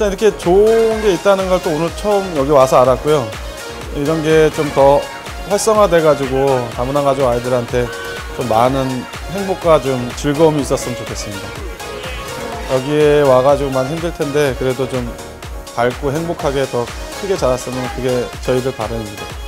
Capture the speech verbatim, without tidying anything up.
일단 이렇게 좋은 게 있다는 걸 또 오늘 처음 여기 와서 알았고요. 이런 게 좀 더 활성화돼 가지고 다문화 가족 아이들한테 좀 많은 행복과 좀 즐거움이 있었으면 좋겠습니다. 여기에 와가지고만 힘들 텐데 그래도 좀 밝고 행복하게 더 크게 자랐으면 그게 저희들 바람입니다.